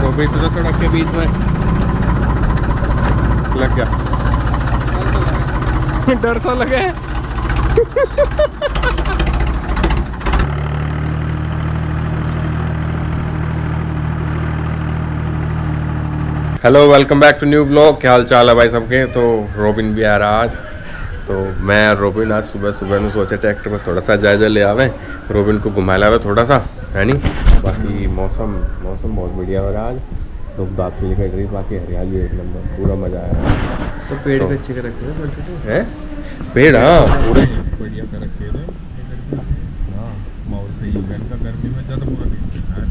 वो भी तुझे सड़क के बीच में लग गया। डर तो लगे। Hello, welcome back to new blog. क्या हाल चाल है भाई सबके। तो रोबिन भी आ रहा आज। तो मैं रोबिन आज सुबह सुबह में सोचे ट्रैक्टर पर थोड़ा सा जायजा ले आवे, रोबिन को घुमा लावे थोड़ा सा, है नहीं। बाकी मौसम बहुत बढ़िया हो रहा है आज। तो बात भी निकल रही, बाकी हरियाली एक नंबर, पूरा मजा आया। तो पेड़ भी अच्छे कर रखे हैं, पेड़ हाँ पूरे बढ़िया कर रखे हैं। हाँ माहौल सही हो गया इनका, गर्मी में ज़्यादा पूरा नहीं।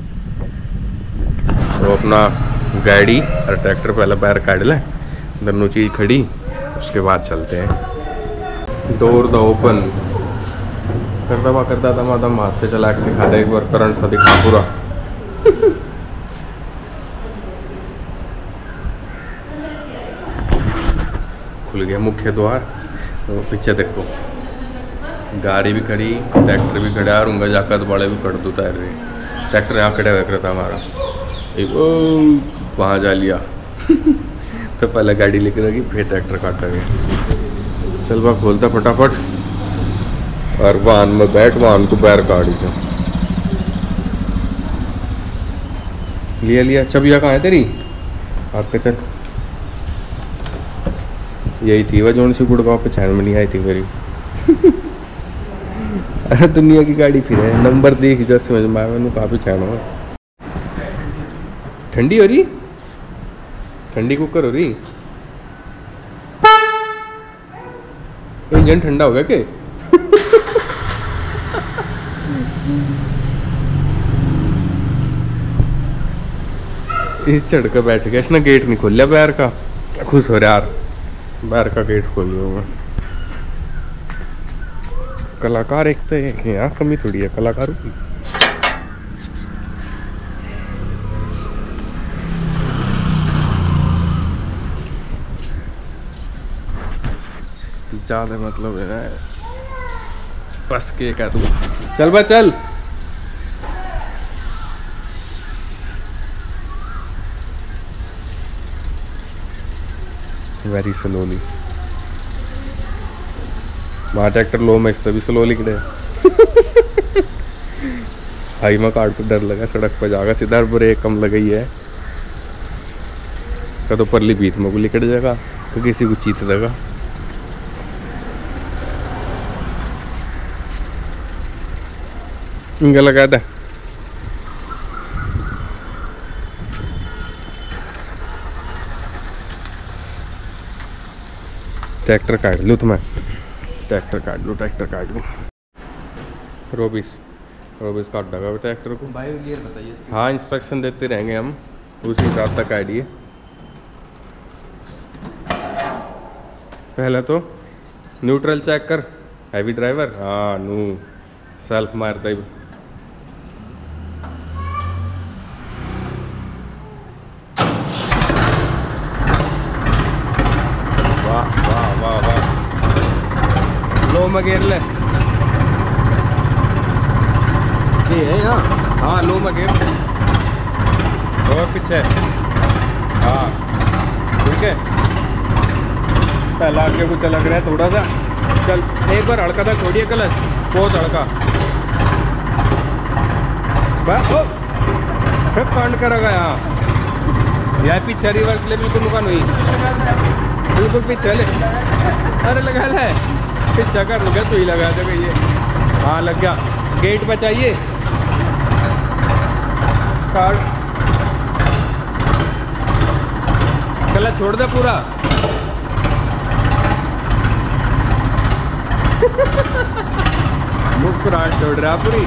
तो अपना गाड़ी और ट्रैक्टर पहले पैर काट लें, दोनों चीज़ खड़ी, उसके बाद चलते हैं। डोर द ओपन करता था मादम हाथ से चला के दिखा दे एक बार, करंट सा दिखा पूरा। खुल गया मुख्य द्वार। तो पीछे देखो गाड़ी भी खड़ी, ट्रैक्टर भी खड़ा, और उंगा जाकर बड़े भी खड़ दो तैर रहे। ट्रैक्टर यहाँ खड़ा रख रहा था हमारा, एक वहाँ जा लिया। तो पहले गाड़ी लेकर रखी, फिर ट्रैक्टर काटा गया। चल बा खोलता फटाफट, और वाहन में बैठ, वाहन को पैर काटी से लिया। चबिया कहाँ है तेरी? आपके चल, यही थी वह जोन सी गुड़गांव पे चैन में नहीं आई थी मेरी। अरे दुनिया की गाड़ी फिर है, नंबर देख जैसे समझ में आया, मैंने काफी चैन हो। ठंडी हो रही, ठंडी कुकर हो रही। इंजन ठंडा हो गया के? इस चढ़ कर बैठ गया इसने, गेट नहीं खोल लिया पैर का। खुश हो रहा यार, बाहर का गेट खोल दूंगा। कलाकार एक तो यहाँ कमी थोड़ी है कलाकारों की। ज्यादा मतलब है ना, बस के क्या तू चल बा चल। वेरी स्लोली वहाँ ट्रैक्टर लो में इस भी स्लोली खड़े। हाई में काट तो डर लगा, सड़क पर जाएगा सीधा, ब्रेक कम लगाई है तो परली बीच में को लिकट जाएगा तो किसी को चीत देगा। इनका लगा था ट्रैक्टर काट लूँ तो मैं, ट्रैक्टर काट लूँ। रोबिस काट देगा ट्रैक्टर को भाई, क्लियर बताइए। हाँ इंस्ट्रक्शन देते रहेंगे हम, उसी हिसाब तक काटिए। पहले तो न्यूट्रल चेक कर, हैवी ड्राइवर, हाँ नू सेल्फ मारता ही। वाह लो में घेर ले, ये है यहाँ। हाँ लो में घेर, और पीछे, हाँ ठीक है। पहला आगे कुछ अलग रहा है थोड़ा सा। चल एक बार हड़का था, छोड़िए क्लच, बहुत हड़का फिर कांड करेगा यहाँ। यह पीछे रिवर्स ले, बिल्कुल मुकान हुई, बिल्कुल पीछे ले। अरे लगा ले, पीछा कर लगा तो ही लगा देगा ये। हाँ लग गया, गेट बचाइए। क्लच छोड़ दे पूरा। मुस्कुराहट छोड़ रहा पूरी।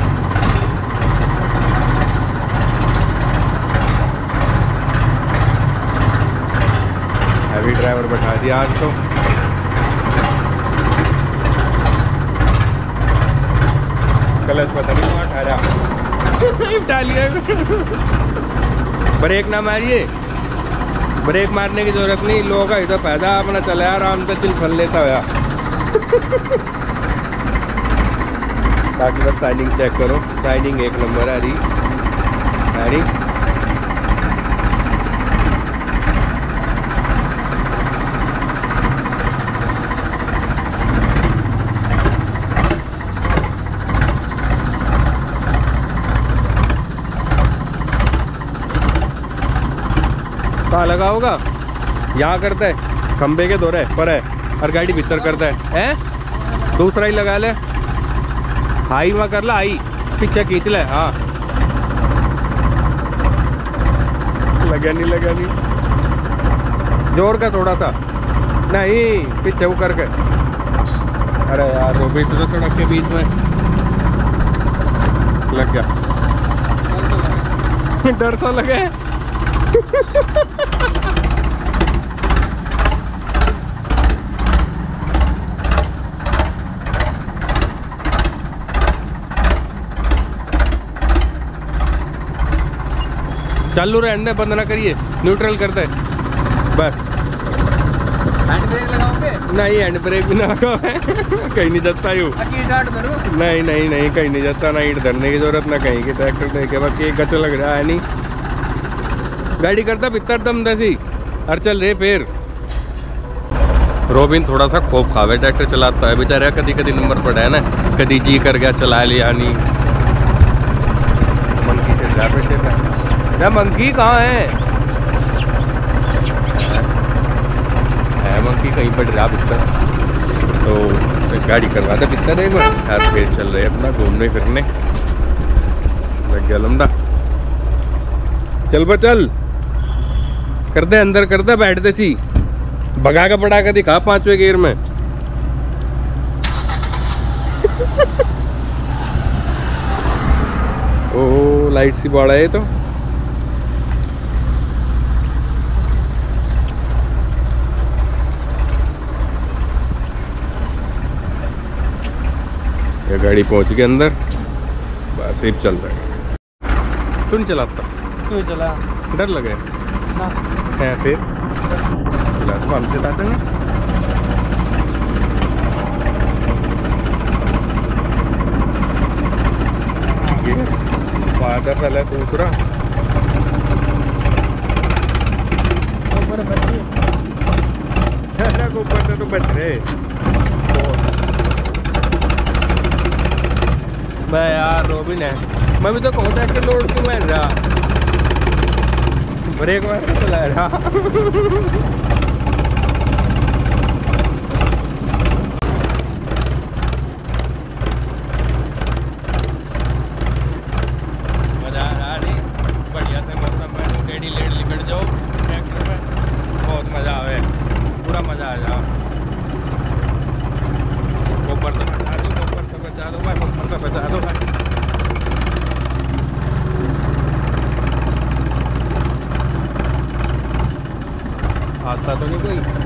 हैवी ड्राइवर बैठा दिया आज तो। क्लच पता नहीं कहाँ ठहरा, उठा लिया। ब्रेक ना मारिए, ब्रेक मारने की जरूरत नहीं, लोगों का इधर पैदा अपना चला आराम से चिल फल लेता हुआ। ताकि बस साइनिंग चेक करो, साइनिंग एक नंबर आ रही। कहाँ लगा होगा? यहाँ करता है खंबे के दौरे पर है और गाड़ी भीतर करता है। दूसरा ही लगा ले, हाई वहाँ कर ला, हाई पीछे खींच ले। हाँ लगा नहीं, जोर का थोड़ा सा नहीं, पीछे वो करके। अरे यार वो भी तो सड़क के बीच में लग गया। डर सा लगे। चालू रहने, बंद ना करिए, न्यूट्रल कर दे बस। हैंड ब्रेक लगाओगे? नहीं हैंड ब्रेक भी ना लगाओ। कहीं नहीं जाता यू। नहीं नहीं नहीं, कहीं नहीं जाता ना, ईंट धरने की जरूरत ना कहीं की। ट्रैक्टर देखे बाकी एक गच लग रहा है नहीं, गाड़ी करता भीतर दम दसी और चल रहे फिर। रोबिन थोड़ा सा खोप खावे, ट्रैक्टर चलाता है बेचारा, कभी कभी नंबर पड़ा है ना, कभी जी कर गया चला लिया नहीं। मंकी से जा बेटे, मंकी कहाँ है? मंकी कहीं पर रहा भीतर, तो गाड़ी करवा दे भीतर एक बार यार, फिर चल रहे अपना घूमने फिरने। लग गया लंबा, चल बा चल, कर दे अंदर, कर दे, बैठ दे सी, भगा का पड़ा का दिखा 5वें गियर में। ओह लाइट सी बाड़ा है तो। ये गाड़ी पहुंच गई अंदर, बस सिर्फ चल रहा है। तू नहीं चलाता? तू चला। डर लगे ना है फिर चला तो हमसे ताते ना। फादर पहले दूसरा ऊपर से तो बच रहे। मैं यार रोबिन है, मैं भी तो कहूँ ट्रैक्टर लोड क्यों मैं रहा, ब्रेक मार के चला रहा। मजा आ रहा नहीं, बढ़िया से मौसम में गेड़ी लेट लिकट जाओ ट्रैक्टर में, बहुत मजा आवे, पूरा मजा आ जाओ। ऊपर से बचा दो, ऊपर से बचा दो भाई, ऊपर से बचा दो भाई। आता तो नहीं कोई।